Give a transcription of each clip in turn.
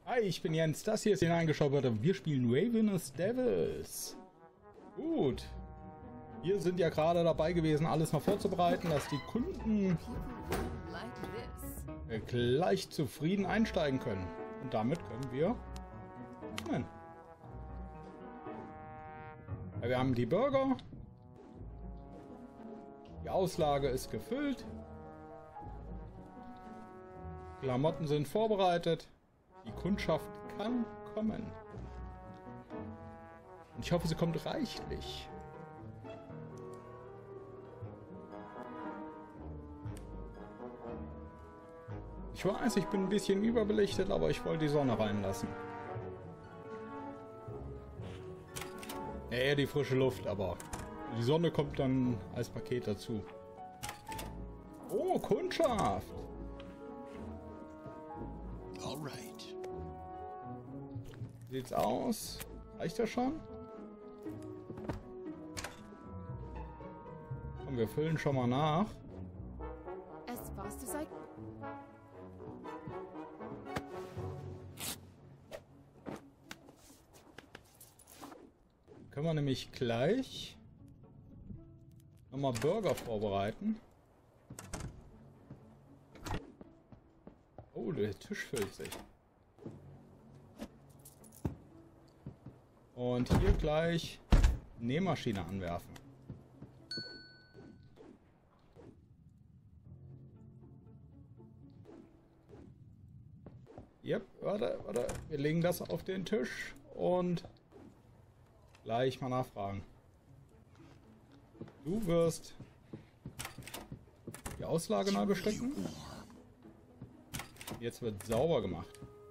Hi, ich bin Jens, das hier ist hineingeschaut. Wir spielen Ravenous Devils. Gut. Wir sind ja gerade dabei gewesen, alles noch vorzubereiten, dass die Kunden gleich zufrieden einsteigen können. Und damit können wir öffnen. Ja, wir haben die Burger. Die Auslage ist gefüllt. Klamotten sind vorbereitet. Die Kundschaft kann kommen. Und ich hoffe, sie kommt reichlich. Ich weiß, ich bin ein bisschen überbelichtet, aber ich wollte die Sonne reinlassen. Ja, eher die frische Luft, aber die Sonne kommt dann als Paket dazu. Oh, Kundschaft! Alright. Wie sieht's aus? Reicht das schon? Komm, wir füllen schon mal nach. As fast as I... Können wir nämlich gleich nochmal Burger vorbereiten. Oh, der Tisch füllt sich. Und hier gleich Nähmaschine anwerfen. Yep, warte. Wir legen das auf den Tisch und gleich mal nachfragen. Du wirst die Auslage neu bestücken. Jetzt wird sauber gemacht.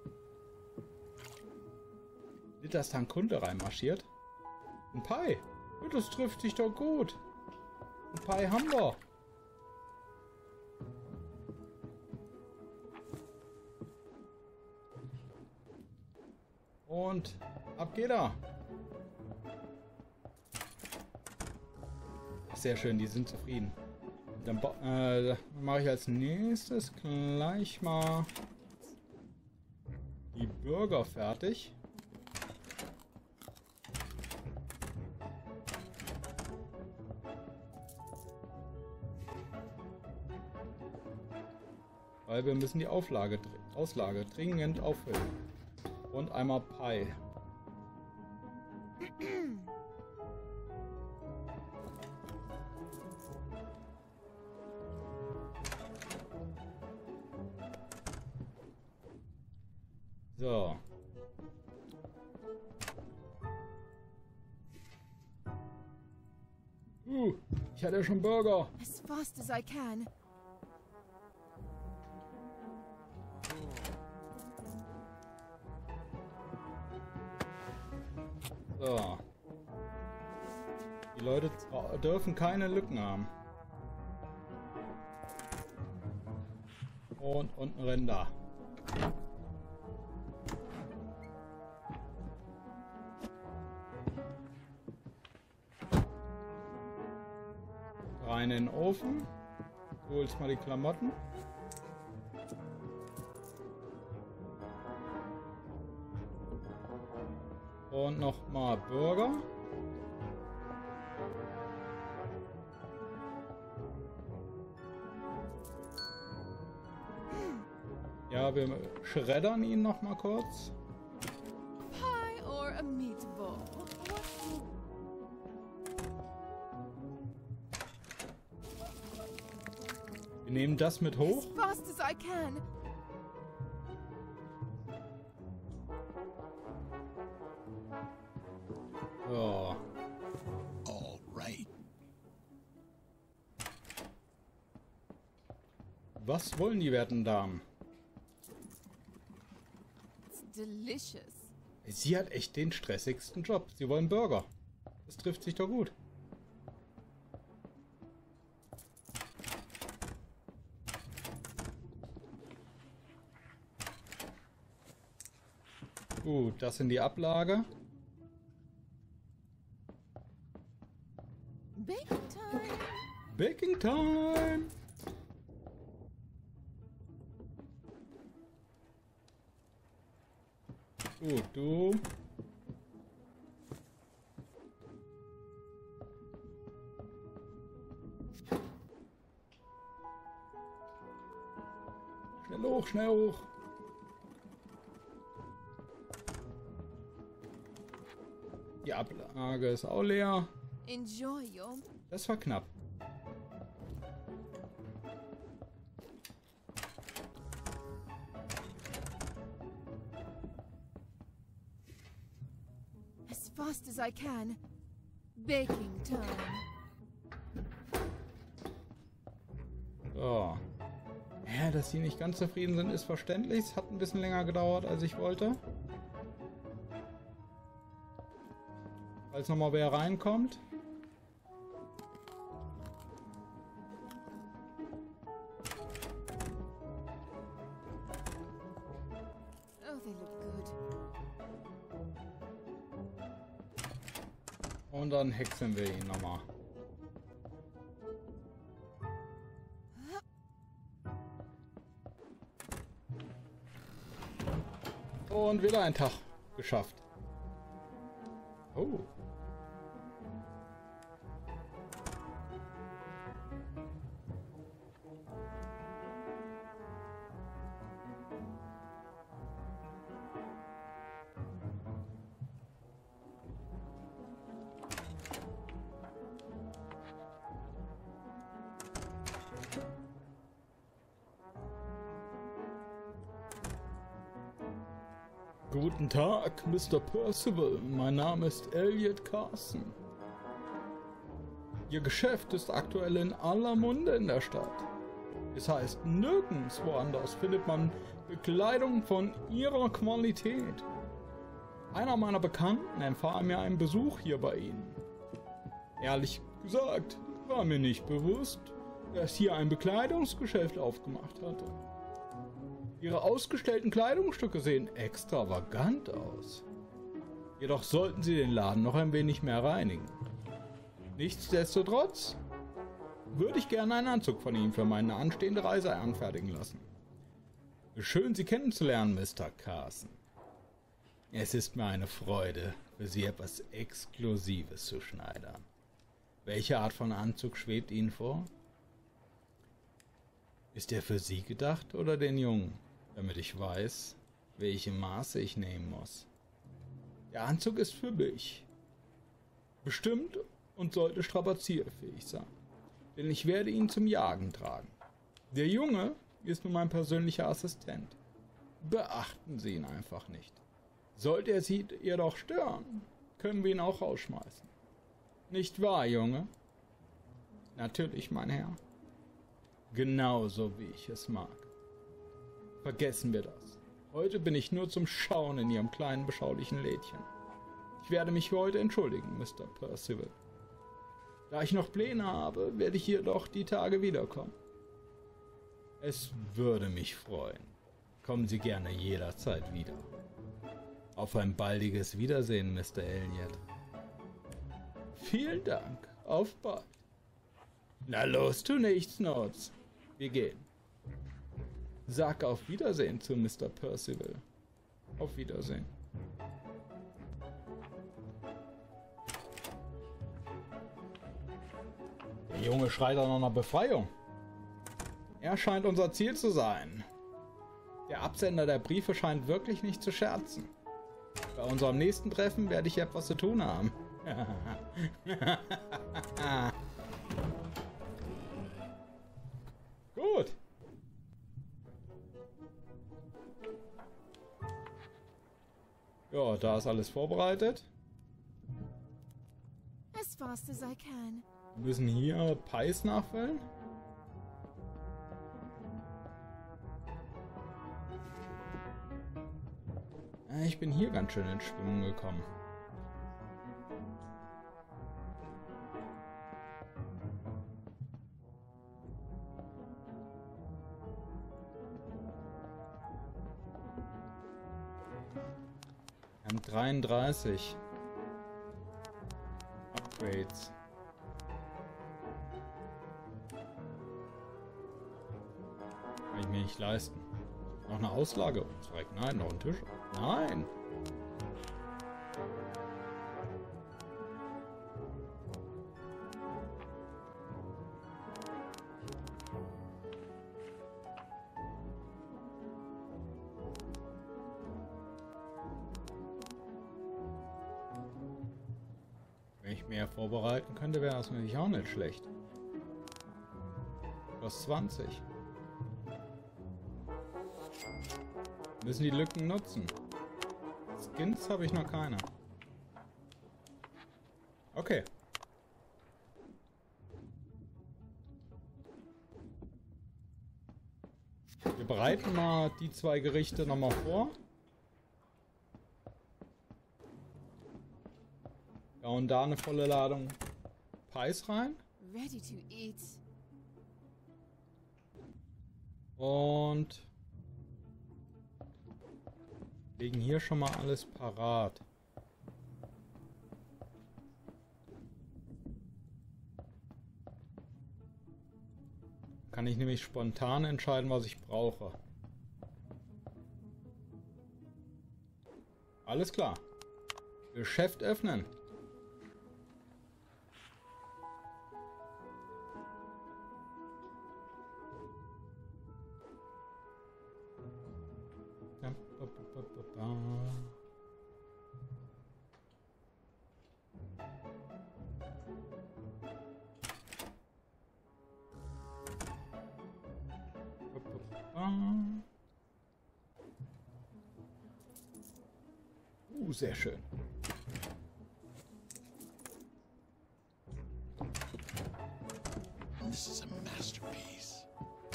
Sieht, dass da ein Kunde reinmarschiert? Ein Pie. Ja, das trifft sich doch gut. Ein Pie haben wir. Und ab geht er. Sehr schön, die sind zufrieden. Dann mache ich als nächstes gleich mal die Burger fertig. Weil wir müssen die Auslage dringend auffüllen. Und einmal Pie. So. Ich hatte schon Burger. As fast as I can. So. Die Leute dürfen keine Lücken haben. Und unten Rinder. Rein in den Ofen. Du holst mal die Klamotten. Und nochmal Burger. Ja, wir schreddern ihn nochmal kurz. Pie or a meatball? Wir nehmen das mit hoch. As fast as I can. So. Alright. Was wollen die werten Damen? It's delicious. Sie hat echt den stressigsten Job. Sie wollen Burger. Das trifft sich doch gut. Gut, das sind die Ablage. Baking time. Baking time! Gut, du. Schnell hoch, schnell hoch. Die Ablage ist auch leer. Enjoy your... Das war knapp. As fast as I can. Baking time. So. Ja, dass sie nicht ganz zufrieden sind, ist verständlich. Es hat ein bisschen länger gedauert, als ich wollte. Falls nochmal wer reinkommt. Oh, they look good. Und dann hexen wir ihn nochmal. Und wieder ein Tag geschafft. Oh. Guten Tag, Mr. Percival. Mein Name ist Elliot Carson. Ihr Geschäft ist aktuell in aller Munde in der Stadt. Es heißt, nirgends woanders findet man Bekleidung von ihrer Qualität. Einer meiner Bekannten empfahl mir einen Besuch hier bei Ihnen. Ehrlich gesagt, war mir nicht bewusst, dass hier ein Bekleidungsgeschäft aufgemacht hatte. Ihre ausgestellten Kleidungsstücke sehen extravagant aus. Jedoch sollten Sie den Laden noch ein wenig mehr reinigen. Nichtsdestotrotz würde ich gerne einen Anzug von Ihnen für meine anstehende Reise anfertigen lassen. Schön, Sie kennenzulernen, Mr. Carson. Es ist mir eine Freude, für Sie etwas Exklusives zu schneidern. Welche Art von Anzug schwebt Ihnen vor? Ist er für Sie gedacht oder den Jungen, damit ich weiß, welche Maße ich nehmen muss? Der Anzug ist für mich. Bestimmt und sollte strapazierfähig sein, denn ich werde ihn zum Jagen tragen. Der Junge ist nur mein persönlicher Assistent. Beachten Sie ihn einfach nicht. Sollte er Sie jedoch stören, können wir ihn auch rausschmeißen. Nicht wahr, Junge? Natürlich, mein Herr. Genauso wie ich es mag. Vergessen wir das. Heute bin ich nur zum Schauen in Ihrem kleinen, beschaulichen Lädchen. Ich werde mich für heute entschuldigen, Mr. Percival. Da ich noch Pläne habe, werde ich jedoch die Tage wiederkommen. Es würde mich freuen. Kommen Sie gerne jederzeit wieder. Auf ein baldiges Wiedersehen, Mr. Elliot. Vielen Dank. Auf bald. Na los, tu nichts, Notes. Wir gehen. Sag auf Wiedersehen zu Mr. Percival. Auf Wiedersehen. Der Junge schreit auch noch nach Befreiung. Er scheint unser Ziel zu sein. Der Absender der Briefe scheint wirklich nicht zu scherzen. Bei unserem nächsten Treffen werde ich etwas zu tun haben. Gut. Ja, da ist alles vorbereitet. As fast as I can. Wir müssen hier Pies nachfüllen. Ich bin hier ganz schön in Schwimmen gekommen. Wir haben 33 Upgrades. Kann ich mir nicht leisten. Noch eine Auslage. Nein, noch ein Tisch. Nein. Wenn ich mehr vorbereiten könnte, wäre das natürlich auch nicht schlecht. Kostet 20. Müssen die Lücken nutzen. Skins habe ich noch keine. Okay. Wir bereiten mal die zwei Gerichte nochmal vor. Ja, und da eine volle Ladung Pies rein. Ready to eat. Und legen hier schon mal alles parat. Kann ich nämlich spontan entscheiden, was ich brauche. Alles klar. Geschäft öffnen. Sehr schön. This is a masterpiece.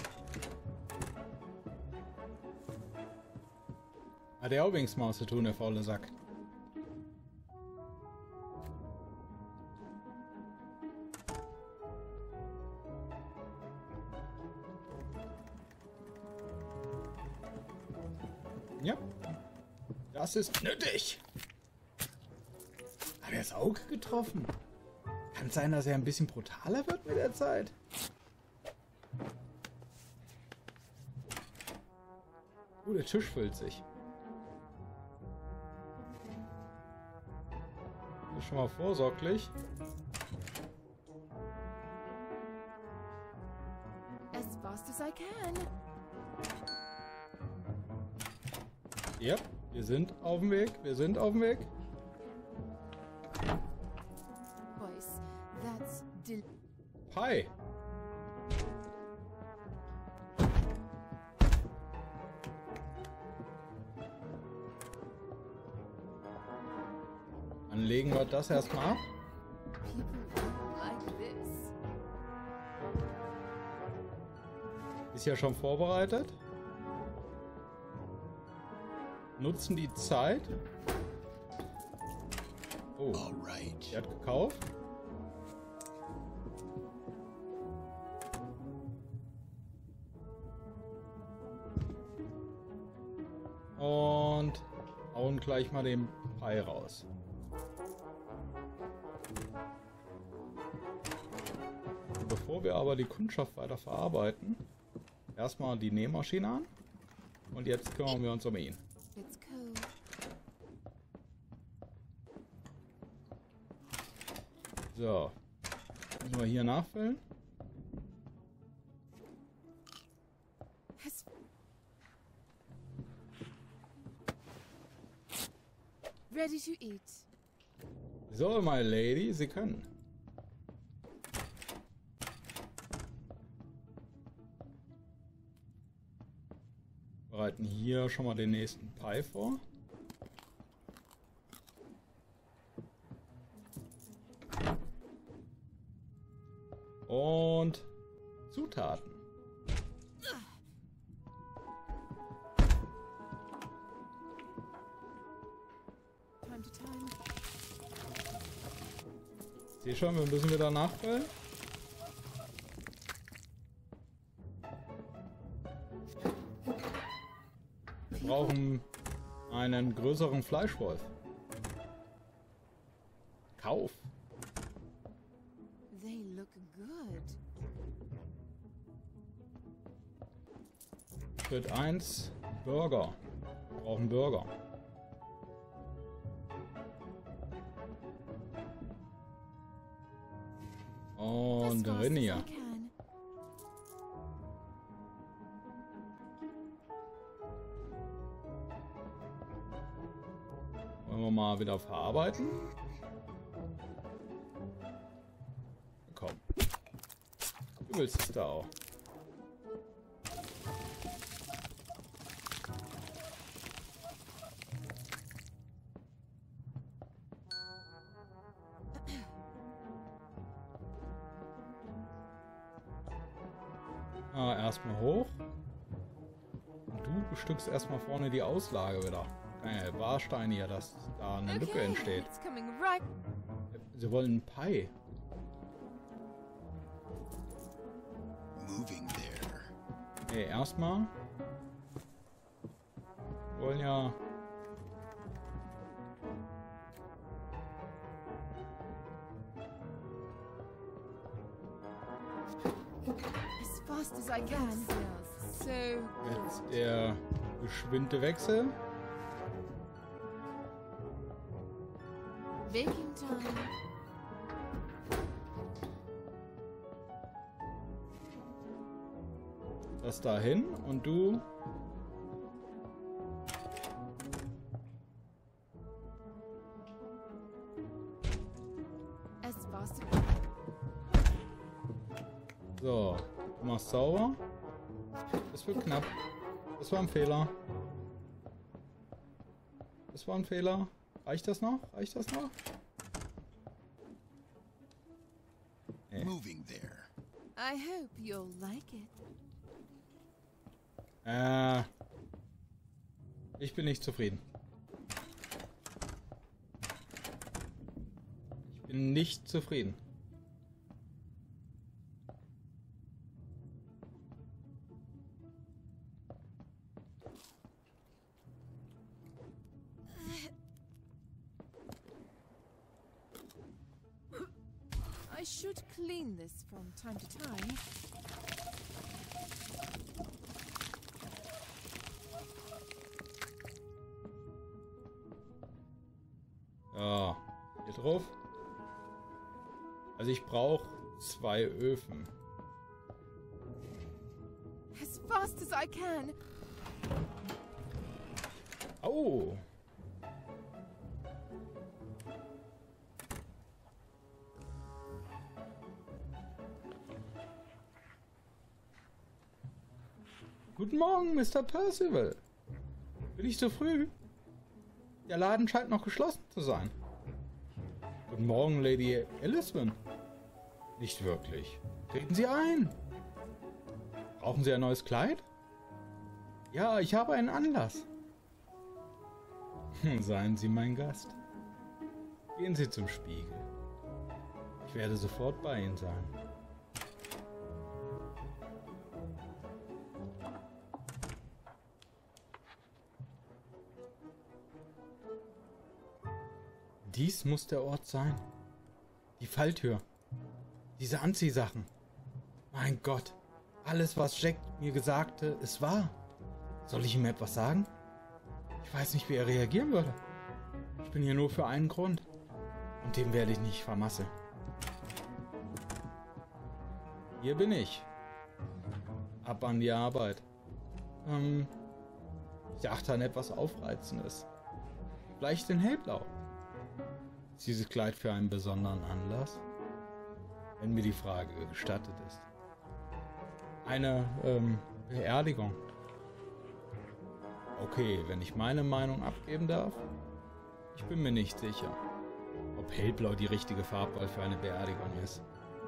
Hat er auch wenigstens mal was zu tun, der faule Sack. Ja. Das ist nötig. Hat er das Auge getroffen? Kann es sein, dass er ein bisschen brutaler wird mit der Zeit? Der Tisch füllt sich. Das ist schon mal vorsorglich. As fast as I can. Ja, wir sind auf dem Weg. Wir sind auf dem Weg. Boys, that's Pie. Dann legen wir das erstmal ab. people like this. Ist ja schon vorbereitet. Nutzen die Zeit. Oh, All right. der hat gekauft. Und hauen gleich mal den Pie raus. Bevor wir aber die Kundschaft weiter verarbeiten, erstmal die Nähmaschine an. Und jetzt kümmern wir uns um ihn. It's cold. So. Müssen wir hier nachfüllen. As ready to eat. So, my lady, Sie können. Bereiten hier schon mal den nächsten Pie vor. Und Zutaten. Time to time. Ich sehe schon, wir müssen wieder nachfüllen. Wir brauchen einen größeren Fleischwolf. Kauf. They look good. Schritt 1. Burger. Wir brauchen Burger. Und As fast rein as hier. I can. Wollen wir mal wieder verarbeiten? Komm. Du willst es da auch. Erstmal hoch. Und du bestückst erstmal vorne die Auslage wieder. Warstein hier, dass da eine Lücke Okay, entsteht. it's coming right. Sie wollen einen Pie. Moving there. Nee, erstmal. Wir wollen ja. As fast as I can. Smells so Jetzt der geschwinde Wechsel. baking time. Das dahin und du. As fast So, du machst sauber. Das wird knapp. Das war ein Fehler. Das war ein Fehler. Reicht das noch? Reicht das noch? Nee. Moving there. I hope you'll like it. Ich bin nicht zufrieden. Ich bin nicht zufrieden. I should clean this from time to time. Ja, hier drauf. Also ich brauche 2 Öfen. As fast as I can. Au! Guten Morgen, Mr. Percival. Bin ich zu früh? Der Laden scheint noch geschlossen zu sein. Guten Morgen, Lady Elizabeth. Nicht wirklich. Treten Sie ein. Brauchen Sie ein neues Kleid? Ja, ich habe einen Anlass. Seien Sie mein Gast. Gehen Sie zum Spiegel. Ich werde sofort bei Ihnen sein. Dies muss der Ort sein. Die Falltür. Diese Anziehsachen. Mein Gott. Alles, was Jack mir sagte, ist wahr. Soll ich ihm etwas sagen? Ich weiß nicht, wie er reagieren würde. Ich bin hier nur für einen Grund. Und den werde ich nicht vermasseln. Hier bin ich. Ab an die Arbeit. Ich dachte an etwas Aufreizendes. Vielleicht in hellblau. Ist dieses Kleid für einen besonderen Anlass? Wenn mir die Frage gestattet ist. Eine Beerdigung. Okay, wenn ich meine Meinung abgeben darf. Ich bin mir nicht sicher, ob hellblau die richtige Farbwahl für eine Beerdigung ist.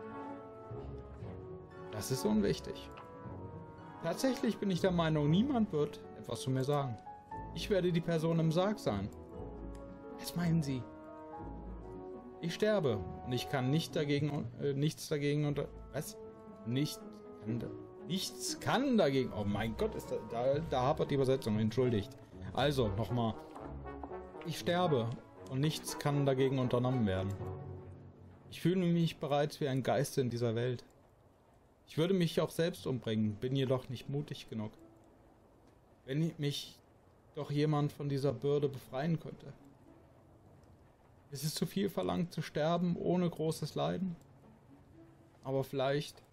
Das ist unwichtig. Tatsächlich bin ich der Meinung, niemand wird etwas zu mir sagen. Ich werde die Person im Sarg sein. Was meinen Sie? Ich sterbe und ich kann nichts dagegen unter... Was? Nichts kann dagegen... Oh mein Gott, da hapert die Übersetzung, entschuldigt. Also, nochmal. Ich sterbe und nichts kann dagegen unternommen werden. Ich fühle mich bereits wie ein Geist in dieser Welt. Ich würde mich auch selbst umbringen, bin jedoch nicht mutig genug. Wenn mich doch jemand von dieser Bürde befreien könnte. Es ist zu viel verlangt zu sterben ohne großes Leiden. Aber vielleicht...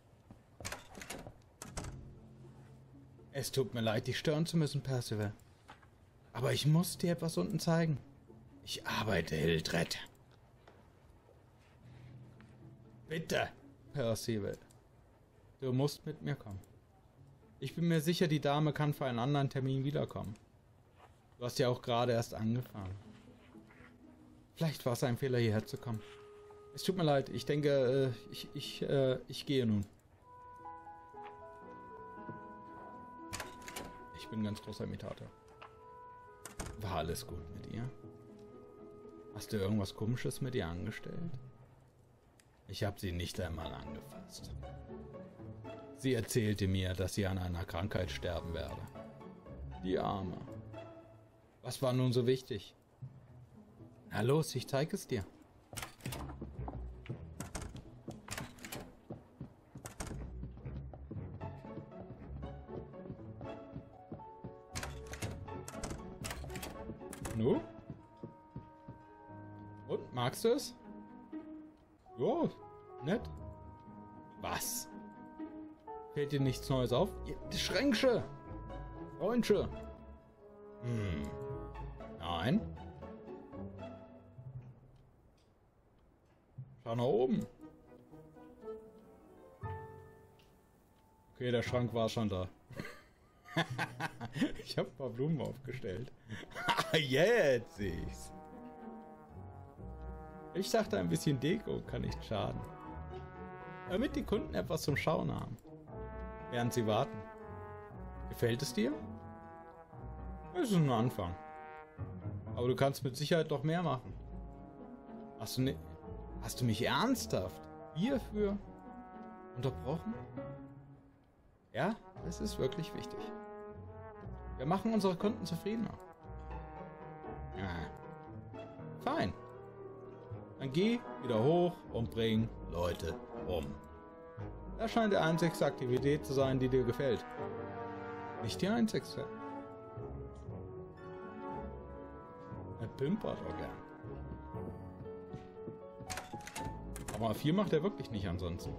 Es tut mir leid, dich stören zu müssen, Percival. Aber ich muss dir etwas unten zeigen. Ich arbeite, Hildred. Bitte, Percival. Du musst mit mir kommen. Ich bin mir sicher, die Dame kann für einen anderen Termin wiederkommen. Du hast ja auch gerade erst angefangen. Vielleicht war es ein Fehler, hierher zu kommen. Es tut mir leid, ich denke, ich gehe nun. Ich bin ein ganz großer Imitator. War alles gut mit ihr? Hast du irgendwas Komisches mit ihr angestellt? Ich habe sie nicht einmal angefasst. Sie erzählte mir, dass sie an einer Krankheit sterben werde. Die Arme. Was war nun so wichtig? Na los, ich zeige es dir. Nu? Und, magst du es? Jo, nett. Was? Fällt dir nichts Neues auf? Die Schränkche! Freundsche! Nein? Schau nach oben. Okay, der Schrank war schon da. Ich habe ein paar Blumen aufgestellt. Jetzt sehe ich's. Ich dachte, ein bisschen Deko kann nicht schaden. Damit die Kunden etwas zum Schauen haben, während sie warten. Gefällt es dir? Es ist ein Anfang. Aber du kannst mit Sicherheit doch mehr machen. Hast du mich ernsthaft hierfür unterbrochen? Ja, das ist wirklich wichtig. Wir machen unsere Kunden zufriedener. Ja. Fein. Dann geh wieder hoch und bring Leute um. Das scheint die einzigste Aktivität zu sein, die dir gefällt. Nicht die einzigste. Er pimpert auch gern. Aber viel macht er wirklich nicht ansonsten.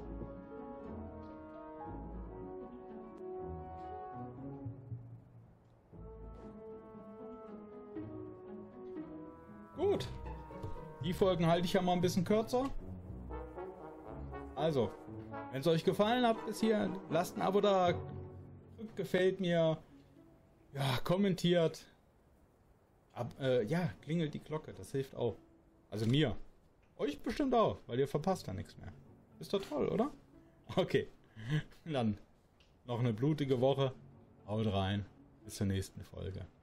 Gut. Die Folgen halte ich ja mal ein bisschen kürzer. Also, wenn es euch gefallen hat bis hier, lasst ein Abo da. Drückt gefällt mir. Ja, kommentiert. Ja, klingelt die Glocke. Das hilft auch. Also mir. Euch bestimmt auch, weil ihr verpasst da nichts mehr. Ist doch toll, oder? Okay. Dann noch eine blutige Woche. Haut rein. Bis zur nächsten Folge.